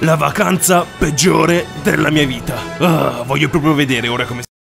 la vacanza peggiore della mia vita. Voglio proprio vedere ora come